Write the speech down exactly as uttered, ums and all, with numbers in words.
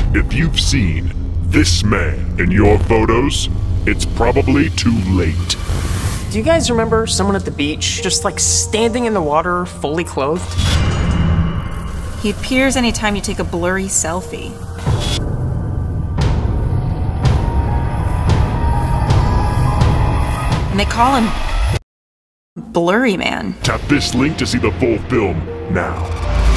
If you've seen this man in your photos, it's probably too late. Do you guys remember someone at the beach, just like standing in the water, fully clothed? He appears anytime you take a blurry selfie. And they call him BlurryMan. Tap this link to see the full film now.